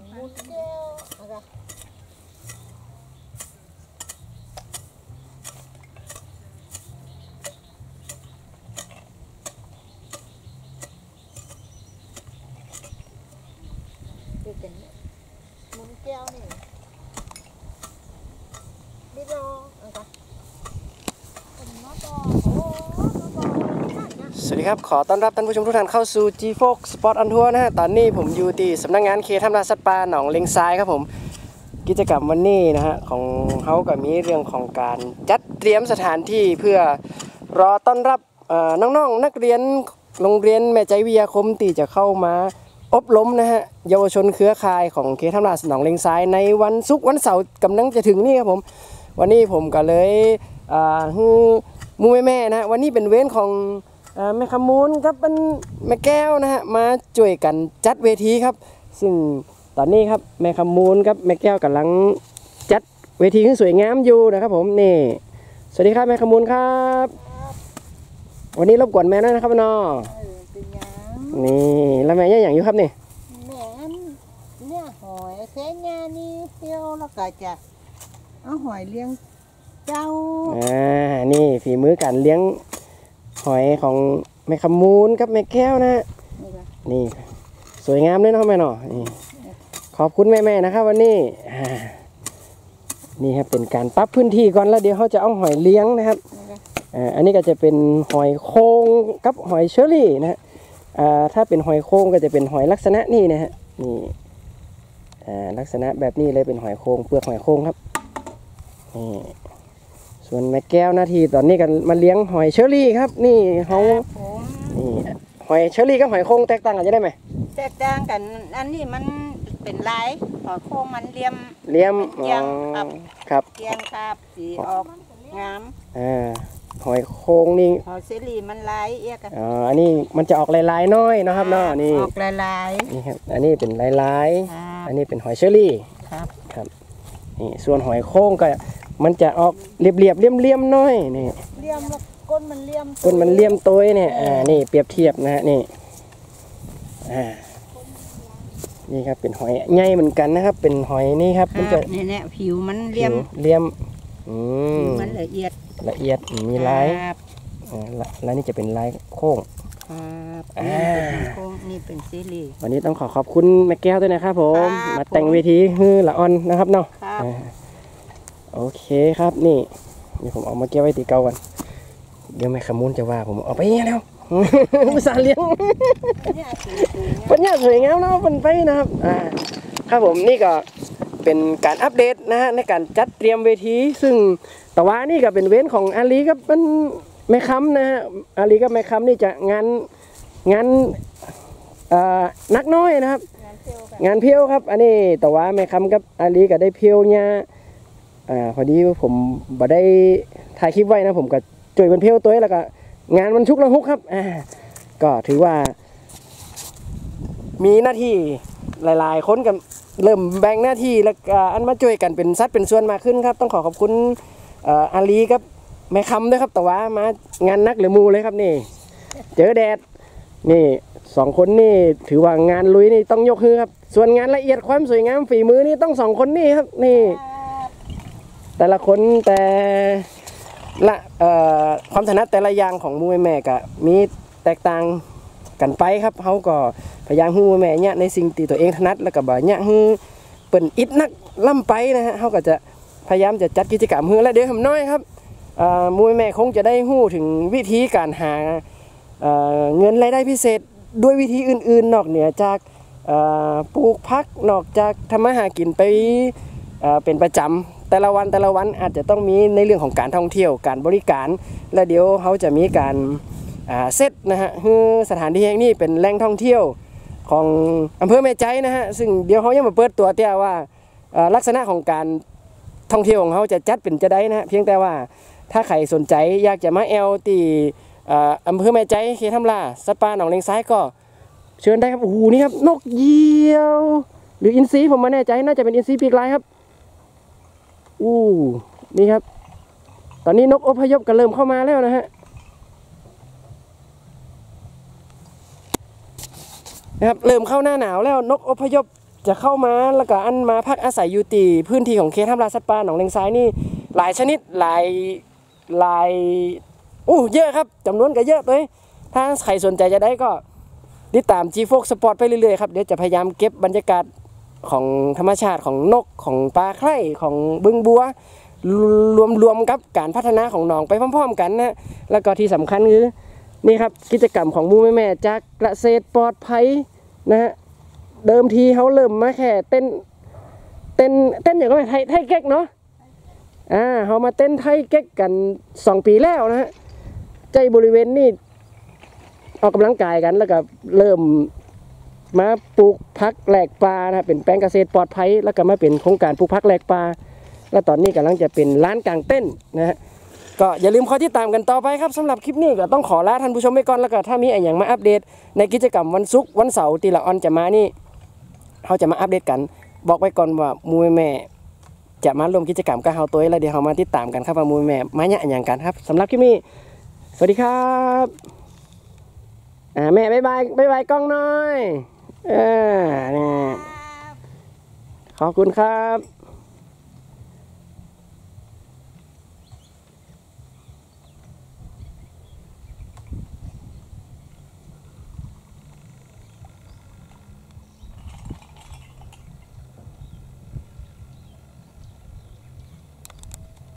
มุนแก้วนะคะเดี๋ยวกันมุนแก้วนี่ไม่รอนะคะสวัสดีครับขอต้อนรับท่านผู้ชมทุกท่านเข้าสู่ G4 Sport on Tour นะฮะตอนนี้ผมอยู่ที่สำนักงานเขตทำลายสัตว์ป่าหนองเลงทรายครับผมกิจกรรมวันนี้นะฮะของเขาก็มีเรื่องของการจัดเตรียมสถานที่เพื่อรอต้อนรับน้องๆนักเรียนโรงเรียนแม่ใจวิทยาคมที่จะเข้ามาอบรมนะฮะเยาวชนเครือข่ายของเขตทำลายหนองเลงทรายในวันศุกร์วันเสาร์กำลังจะถึงนี่ครับผมวันนี้ผมก็เลยมูแม่นะวันนี้เป็นเว้นของแม่ขมูลครับเป็นแม่แก้วนะฮะมาช่วยกันจัดเวทีครับซึ่งตอนนี้ครับแม่ขมูลครับแม่แก้วกำลังจัดเวทีที่สวยงามอยู่นะครับผมนี่สวัสดีครับแม่ขมูลครับวันนี้รบกวนแม่ด้วยนะครับน้องนี่แล้วแม่อย่างอยู่ครับนี่แม่เนี่ยหอยแค่งานนี่เที่ยวแล้วก็จะเอาหอยเลี้ยงเจ้านี่ฝีมือการเลี้ยงหอยของแม่ขมูลกับแม่แก้วนะนี่สวยงามเลยนะแม่เนาะนี่ขอบคุณแม่ๆนะครับวันนี้นี่ครับเป็นการปรับพื้นที่ก่อนแล้วเดี๋ยวเขาจะเอาหอยเลี้ยงนะครับอันนี้ก็จะเป็นหอยโข่งกับหอยเชอรี่นะฮะถ้าเป็นหอยโข่งก็จะเป็นหอยลักษณะนี่นะฮะนี่ลักษณะแบบนี้เลยเป็นหอยโข่งเปลือกหอยโข่งครับนี่ส่วนแม่แก้วหน้าที่ตอนนี้กันมาเลี้ยงหอยเชอรี่ครับนี่เขานี่หอยเชอรี่กับหอยโข่งแตกต่างกันจะได้ไหมแตกต่างกันอันนี้มันเป็นลายหอยโข่งมันเลี่ยมครับเกียงครับสีออกงามหอยโข่งนี่หอยเชอรี่มันลายเอียกันอันนี้มันจะออกลายๆน้อยนะครับเนาะนี่ออกลายนี่ครับอันนี้เป็นลายอันนี้เป็นหอยเชอรี่ครับนี่ส่วนหอยโข่งก็มันจะออกเรียบๆเลี่ยมๆน้อยนี่เลี่ยมแล้วก้นมันเลี่ยมตัวเนี่ยนี่เปรียบเทียบนะฮะนี่นี่ครับเป็นหอยใหญ่เหมือนกันนะครับเป็นหอยนี่ครับมันจะเนี่ยผิวมันเลี่ยมมันละเอียดมีลายลายนี่จะเป็นลายโค้งนี่เป็นซีรีส์วันนี้ต้องขอบคุณแม่แก้วด้วยนะครับผมมาแต่งเวทีฮือละออนนะครับเนาะโอเคครับนี่ผมเอามาเก็บไว้ตีเก่ากันเดี๋ยวแม่ขมูลจะว่าผมเอาไปแล้วอุตส่าห์เลี้ยงปัญญาสวยงามเนาะเป็นไปนะครับครับผมนี่ก็เป็นการอัปเดตนะฮะในการจัดเตรียมเวทีซึ่งแต่ว่านี่ก็เป็นเว้นของอาลีกับเป็นแม่ค้ำนะฮะอาลีกับแม่ค้ำนี่จะงานนักน้อยนะครับงานเพียวครับอันนี้แต่ว่าแม่ค้ำกับอาลีก็ได้เพียวเนี่ยพอดีผมบ่ได้ถ่ายคลิปไว้นะผมก็จ่วยเป็นเพียวตัวแล้วก็งานมันชุกละฮุกครับก็ถือว่ามีหน้าที่หลายๆคนกันเริ่มแบ่งหน้าที่แล้วอันมาช่วยกันเป็นสัดเป็นส่วนมากขึ้นครับต้องขอบคุณอาลีครับแม่คำด้วยครับแต่ว่ามางานนักหรือมูเลยครับนี่เจอแดดนี่2คนนี่ถือว่างานลุยนี่ต้องยกมือครับส่วนงานละเอียดความสวยงามฝีมือนี่ต้อง2คนนี่ครับนี่แต่ละคนแต่ละความถนัดแต่ละอย่างของมูแม่ก็มีแตกต่างกันไปครับเขาก็พยายามฮู้แม่เนี่ยในสิ่งที่ตัวเองถนัดแล้วก็บ่เนี่ยฮู้เปิ่นอิดนักล่ำไปนะฮะเขาก็จะพยายามจะจัดกิจกรรมฮื้อและเดี๋ยวทำน้อยครับมูแม่คงจะได้ฮู้ถึงวิธีการหาเงินรายได้พิเศษด้วยวิธีอื่นๆนอกเหนือจากปลูกพักนอกจากทำมาหากินไปเป็นประจำแต่ละวันอาจจะต้องมีในเรื่องของการท่องเที่ยวการบริการและเดี๋ยวเขาจะมีการเซตนะฮะคือสถานที่แห่งนี้เป็นแหล่งท่องเที่ยวของอำเภอแม่ใจนะฮะซึ่งเดี๋ยวเขายังมาเปิดตัวแต่ว่าลักษณะของการท่องเที่ยวของเขาจะจัดเป็นจะได้นะฮะเพียงแต่ว่าถ้าใครสนใจอยากจะมาแอลตีอำเภอแม่ใจเขตทำลาสัตว์ป่าหนองเลงซ้ายก็เชิญได้ครับโอ้โหนี่ครับนกเหยี่ยวหรืออินทรีผมไม่แน่ใจน่าจะเป็นอินทรีปีกลายครับนี่ครับตอนนี้นกอพยพก็เริ่มเข้ามาแล้วนะฮะนะครับเริ่มเข้าหน้าหนาวแล้วนกอพยพจะเข้ามาแล้วก็อันมาพักอาศัยอยู่ตีพื้นที่ของเขตห้ามล่าสัตว์ป่าหนองเลงซ้ายนี่หลายชนิดหลายเยอะครับจำนวนก็เยอะเลยถ้าใครสนใจจะได้ก็ติดตาม G4 Sport ไปเรื่อยๆครับเดี๋ยวจะพยายามเก็บบรรยากาศของธรรมชาติของนกของปลาไคร่ของบึงบัวรวมกับการพัฒนาของหนองไปพร้อมๆกันนะแล้วก็ที่สำคัญคือนี่ครับกิจกรรมของหมู่แม่จากเกษตรปลอดภัยนะฮะเดิมทีเขาเริ่มมาแค่เต้นอย่างก็ไทยเก๊กเนาะเขามาเต้นไทยเก๊กกัน2 ปีแล้วนะฮะใจบริเวณนี้ออกกำลังกายกันแล้วก็เริ่มมาปลูกพักแหลกปลานะเป็นแปลงเกษตรปลอดภัยแล้วก็มาเป็นโครงการปลูกพักแหลกปลาแล้วตอนนี้กำลังจะเป็นร้านกลางเต้นนะฮะก็อย่าลืมคอยติดตามกันต่อไปครับสำหรับคลิปนี้ก็ต้องขอลาท่านผู้ชมไปก่อนแล้วก็ถ้ามีอะไรอย่างมาอัปเดตในกิจกรรมวันศุกร์วันเสาร์ตีละออนจะมานี่เขาจะมาอัปเดตกันบอกไว้ก่อนว่ามูแม่จะมาร่วมกิจกรรมกับเฮาตัวแล้วเดี๋ยวเรามาติดตามกันครับว่ามูแม่มาเนี่ยอย่างกันครับสำหรับคลิปนี้สวัสดีครับแม่บ๊ายบายกล้องหน่อยนี่ขอบคุณครับ